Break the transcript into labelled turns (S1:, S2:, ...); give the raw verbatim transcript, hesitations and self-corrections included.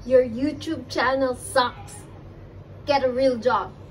S1: Your YouTube channel sucks. Get a real job.